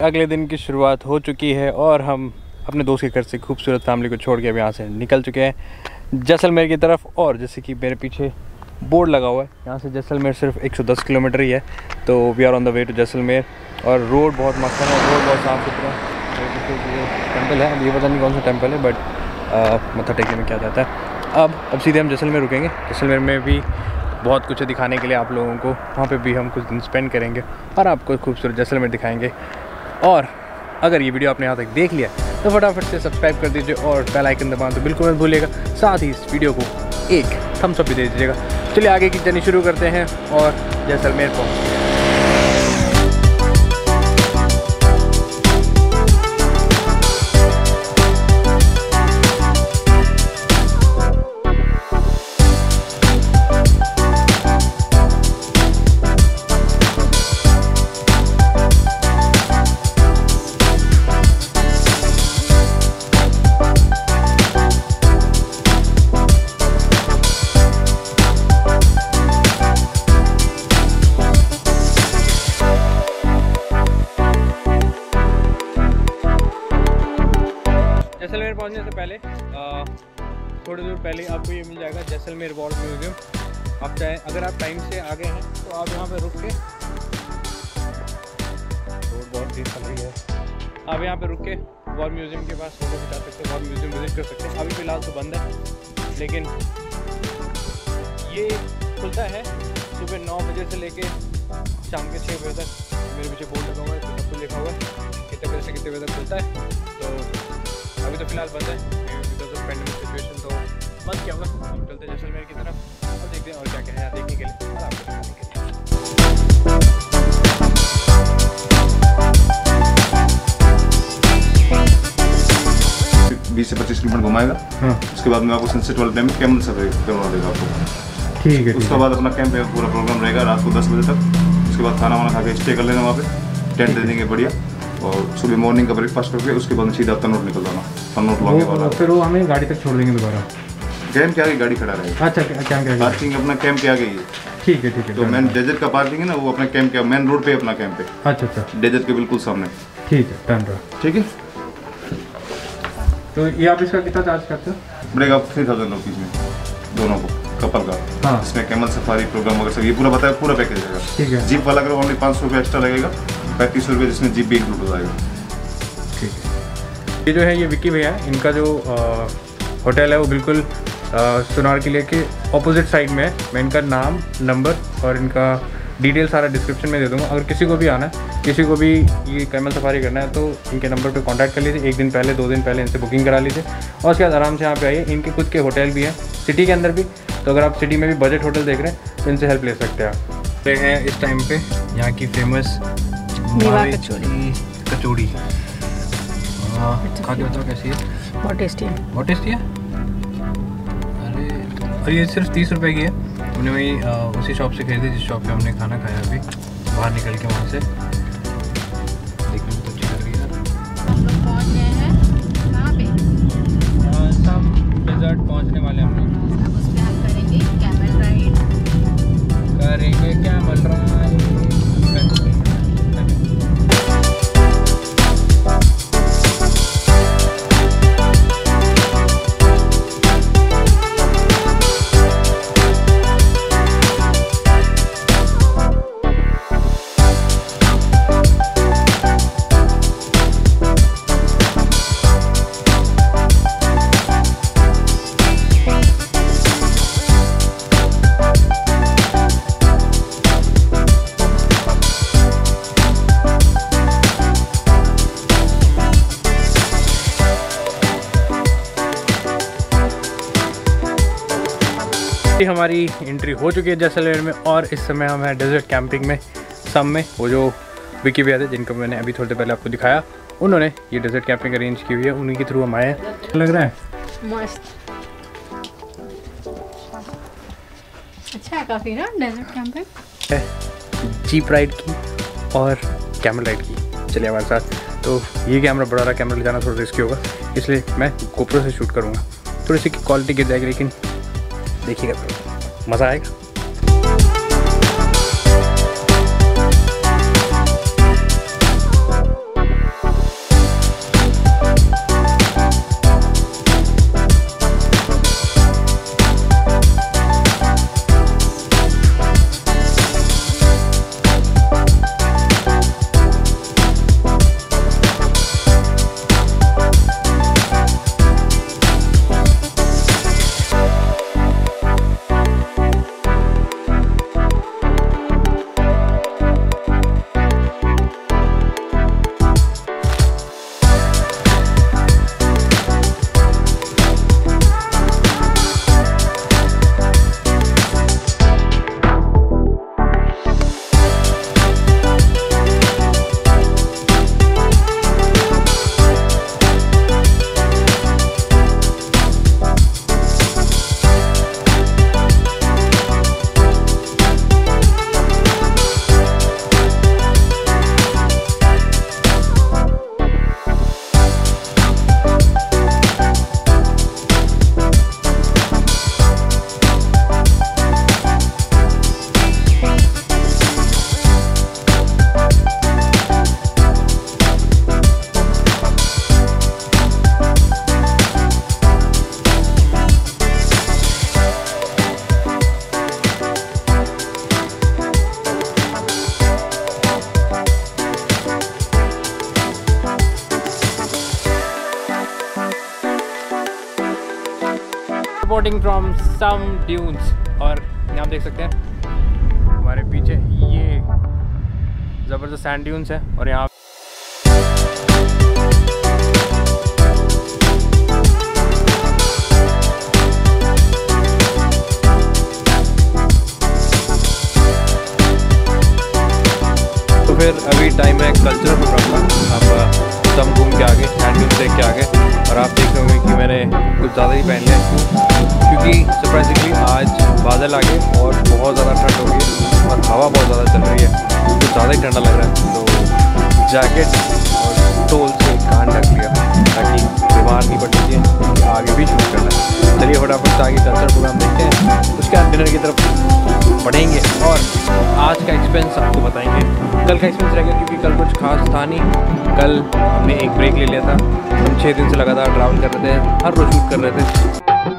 अगले दिन की शुरुआत हो चुकी है और हम अपने दोस्त के घर से खूबसूरत फैमिली को छोड़ के अब यहाँ से निकल चुके हैं जैसलमेर की तरफ। और जैसे कि मेरे पीछे बोर्ड लगा हुआ है, यहाँ से जैसलमेर सिर्फ 110 किलोमीटर ही है। तो we are on the way to Jaisalmer और रोड बहुत मस्त है, रोड बहुत साफ़ सुथरा है। टेम्पल है, अब ये पता नहीं कौन सा टेम्पल है, बट मत्था टेकने में क्या जाता है। अब सीधे हम जैसलमेर रुकेंगे। जैसलमेर में भी बहुत कुछ दिखाने के लिए आप लोगों को, वहाँ पे भी हम कुछ दिन स्पेंड करेंगे और आपको खूबसूरत जैसलमेर दिखाएंगे। और अगर ये वीडियो आपने यहाँ तक देख लिया तो फटाफट से सब्सक्राइब कर दीजिए और बेल आइकन दबाना तो बिल्कुल मत भूलिएगा। साथ ही इस वीडियो को एक थम्स अप भी दे दीजिएगा। चलिए आगे की जर्नी शुरू करते हैं और जैसलमेर पहुँचते हैं। जैसलमेर पहुंचने से पहले थोड़ी दूर पहले आपको ये मिल जाएगा जैसलमेर वॉर म्यूज़ियम। आप चाहे अगर आप टाइम से आ गए हैं तो आप यहाँ पे रुक के, रोड बहुत तेज चल रही है, आप यहाँ पे रुक के वॉर म्यूज़ियम के पास फोटो खिंचा सकते हैं, वॉर म्यूज़ियम विजिट कर सकते हैं। अभी फ़िलहाल तो बंद है, लेकिन ये खुलता है सुबह 9 बजे से लेके शाम के 6 बजे तक। मेरे पीछे बोर्ड लगा हुआ है, सब कुछ लिखा हुआ है कितने बजे से कितने बजे तक खुलता है। तो अभी तो फिलहाल बंद है बिकॉज ऑफ पैंडेमिक सिचुएशन, तो बंद क्या होगा। हम चलते हैं जैसलमेर की तरफ और देखते हैं और क्या क्या है देखने के लिए और आपको दिखाने के लिए 20 से 25 किलोमीटर घुमाएगा। हाँ। उसके बाद में आपको सनसेट वाले टाइम में कैमल सफारी करवा देगा आपको। ठीक है। उसके बाद अपना कैंप पूरा प्रोग्राम रहेगा रात को 10 बजे तक। उसके बाद खाना वाना खा के स्टे कर लेना वहाँ पे, टेंट दे देंगे बढ़िया, और सुबह मॉर्निंग का ब्रेकफास्ट करके उसके बाद सीधा तनोट निकल जाना। तनोट लॉन्ग वाला फिर वो हमें गाड़ी तक छोड़ देंगे दोबारा। कैंप के आगे गाड़ी खड़ा रहेगा। अच्छा, कैंप के पार्किंग अपना कैंप के आगे ही है। ठीक है ठीक है। तो मेन डेजर्ट का पार्किंग है ना, वो अपना कैंप के मेन रोड पे अपना कैंप है। अच्छा अच्छा, डेजर्ट के बिल्कुल सामने। ठीक है, डन रहा। ठीक है। तो ये आप इसका कितना चार्ज करते हो? पड़ेगा 3000 रुपीज़ में दोनों को, कपल का। हाँ। इसमें कैमल सफारी प्रोग्राम वगैरह सब ये पूरा बताया, पूरा पैकेज रहेगा। ठीक है। जीप वाला अगर ओनली 500 रुपये एक्स्ट्रा लगेगा, 3500 रुपये जिसमें जीप भी इंक्लूड हो जाएगा। ठीक है। ये जो है ये विक्की भैया, इनका जो होटल है वो बिल्कुल सुनार किले के ऑपोजिट साइड में है। मैं इनका नाम, नंबर और इनका डिटेल सारा डिस्क्रिप्शन में दे दूँगा। अगर किसी को भी आना है, किसी को भी ये कैमल सफारी करना है, तो इनके नंबर पे कांटेक्ट कर लीजिए। 1 दिन पहले 2 दिन पहले इनसे बुकिंग करा लीजिए और उसके बाद आराम से यहाँ पे आइए। इनके खुद के होटल भी हैं सिटी के अंदर भी, तो अगर आप सिटी में भी बजट होटल देख रहे हैं तो इनसे हेल्प ले सकते हैं आप। तो हैं इस टाइम पे यहाँ की फेमस कचौड़ी। खा के बताओ कैसी है? बहुत टेस्टी है। बहुत टेस्टी है। अरे, और ये सिर्फ 30 रुपए की है। हमने वही उसी शॉप से खरीदी जिस शॉप पे हमने खाना खाया अभी बाहर निकल के वहाँ से। देखने में तो अच्छी लग रही है। हम लोग पहुँच गए हैं कहाँ पे? सब डेजर्ट पहुँचने वाले हम लोग। अब उसमें हम करेंगे कैमल राइड। हमारी एंट्री हो चुकी है जैसलमेर में और इस समय हम हैं डेजर्ट कैंपिंग में। सम में वो जो विकी भैया थे जिनको मैंने अभी थोड़ी देर पहले आपको दिखाया, उन्होंने ये डेजर्ट कैंपिंग अरेंज की हुई है, उन्हीं के थ्रू हम आए हैं। लग रहा है मस्त, अच्छा है काफ़ी ना डेजर्ट कैंपिंग। जीप राइड की और कैमल राइड की। चलिए हमारे साथ। तो ये कैमरा बड़ा रहा, कैमरा ले जाना थोड़ा रिस्की होगा, इसलिए मैं गोप्रो से शूट करूँगा। थोड़ी सी क्वालिटी गिर जाएगी, लेकिन देखिएगा मज़ा आएगा। Reporting from some dunes. और यहाँ देख सकते हैं हमारे पीछे ये ज़बरदस्त सैंड ड्यून्स है। और यहाँ तो फिर अभी टाइम है कल्चरल प्रोग्राम का। अब सब घूम के आगे सैंड ड्यून्स देख के आगे। और आप देख होंगे कि मैंने कुछ ज़्यादा ही पहन लिया क्योंकि सरप्राइजिंगली आज बादल आ गए और बहुत ज़्यादा ठंड हो गई और हवा बहुत ज़्यादा चल रही है, कुछ ज़्यादा ही ठंडा लग रहा है। तो जैकेट और टोल से कान ढक लिया ताकि बीमार नहीं पड़ सकती है, आगे भी शूट करना है। चलिए फटाफट से आगे कल्चर प्रोग्राम देखते हैं, उसके बाद डिनर की तरफ बढ़ेंगे और आज का एक्सपेंस आपको बताएंगे। कल का एक्सपेंस रहेगा क्योंकि कल कुछ खास था नहीं। कल हमने एक ब्रेक ले लिया था, हम 6 दिन से लगातार ट्रैवल कर रहे थे, हर रोज शूट कर रहे थे।